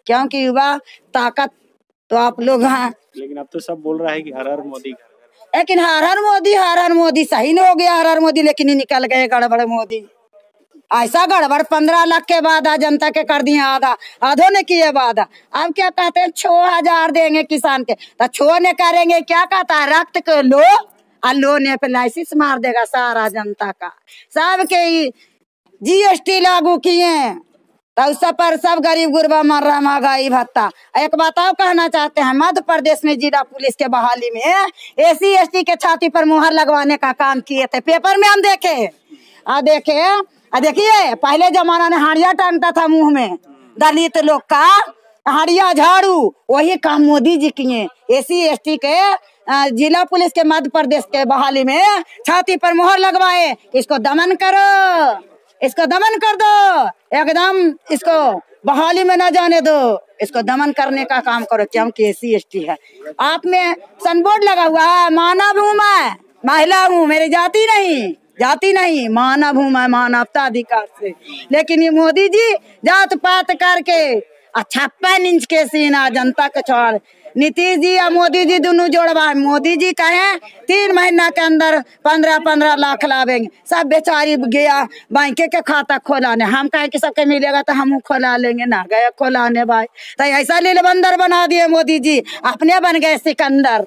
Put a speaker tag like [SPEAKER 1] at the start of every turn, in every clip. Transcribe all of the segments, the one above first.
[SPEAKER 1] क्योंकि युवा ताकत तो आप लोग हैं।
[SPEAKER 2] लेकिन अब तो सब बोल रहा है कि हर हर मोदी,
[SPEAKER 1] लेकिन हर हर मोदी सही नहीं हो गया हर हर मोदी, लेकिन निकल गए गड़बड़ मोदी। ऐसा गड़बड़ 15 लाख के वादा जनता के कर दिए, आधों ने किए वादा। अब क्या कहते हैं 6,000 देंगे किसान के, तो 6 ने करेंगे क्या कहता है रक्त को लो और लोने पे लाइसेंस मार देगा सारा जनता का। सबके GST लागू किए तो सब पर सब गरीब गुरबा मर रहा, महंगाई भत्ता। एक बात और कहना चाहते हैं, मध्य प्रदेश में जिला पुलिस के बहाली में SC ST के छाती पर मुहर लगवाने का काम किए थे। पेपर में हम देखे देखिए पहले जमाना में हाड़िया टांगता था मुंह में दलित लोग का, हाड़िया झाड़ू, वही काम मोदी जी किए। SC ST के जिला पुलिस के मध्य प्रदेश के बहाली में छाती पर मुहर लगवाए, इसको दमन करो, इसको दमन कर दो, एकदम इसको बहाली में न जाने दो, इसको दमन करने का काम करो क्योंकि SC ST है। आप में सन बोर्ड लगा हुआ है, मानव हूँ मैं, महिला हूँ, मेरी जाति नहीं मानव हूँ मैं, मानवता अधिकार से। लेकिन ये मोदी जी जात पात करके 56 इंच के सीना जनता के छोड़, नीतीश जी या मोदी जी दोनों जोड़वा। मोदी जी कहे 3 महीना के अंदर 15-15 लाख लावेंगे, सब बेचारी गया बैंक के खाता खोलाने। हम कहे कि सबके मिलेगा तो हम खोला लेंगे, ना गए खोलाने भाई। तो ऐसा लीलबंदर बना दिए मोदी जी, अपने बन गए सिकंदर।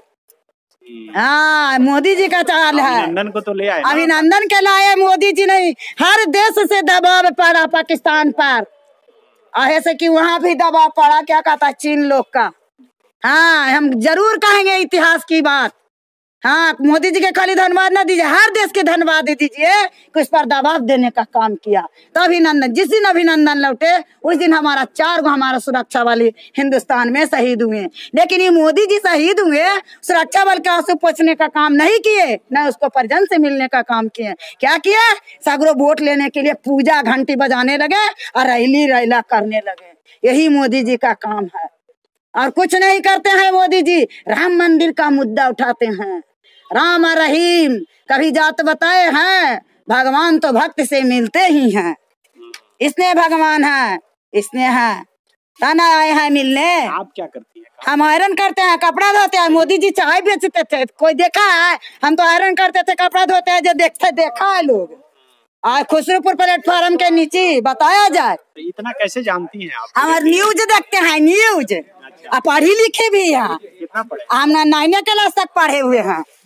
[SPEAKER 1] हाँ मोदी जी का चाल है।
[SPEAKER 2] अभिनंदन को तो ले आए,
[SPEAKER 1] अभिनंदन के लाए मोदी जी नहीं, हर देश से दबाव पड़ा पाकिस्तान पर, ऐसे कि वहाँ भी दबाव पड़ा, क्या कहता है चीन लोग का। हाँ हम जरूर कहेंगे इतिहास की बात। हाँ मोदी जी के खाली धन्यवाद न दीजिए, हर देश के धन्यवाद दीजिए कि उस पर दबाव देने का काम किया। तो अभिनंदन, जिस दिन अभिनंदन लौटे उस दिन हमारा 4 गो हमारा सुरक्षा वाले हिंदुस्तान में शहीद हुए। लेकिन ये मोदी जी शहीद हुए, सुरक्षा बल के आंसू पोंछने का काम नहीं किए, न उसको परिजन से मिलने का काम किए। क्या किए, सगरो वोट लेने के लिए पूजा घंटी बजाने लगे और रैला करने लगे। यही मोदी जी का काम है और कुछ नहीं करते हैं मोदी जी। राम मंदिर का मुद्दा उठाते हैं, राम और रहीम कभी जात बताए हैं, भगवान तो भक्त से मिलते ही हैं। इसने भगवान है, इसने है, ताना आए हैं मिलने।
[SPEAKER 2] आप क्या करती है?
[SPEAKER 1] हम आयरन करते हैं, कपड़ा धोते हैं। मोदी जी चाय बेचते थे, कोई देखा है? हम तो आयरन करते थे, कपड़ा धोते हैं, जो देखा है लोग। आज खुसरूपुर प्लेटफार्म के नीचे बताया जाए।
[SPEAKER 2] इतना कैसे जानती हैं आप?
[SPEAKER 1] हमारे न्यूज देखते हैं, न्यूज। पढ़ी लिखी भी है,
[SPEAKER 2] कितना पढ़े?
[SPEAKER 1] हम 9वीं क्लास तक पढ़े हुए हैं।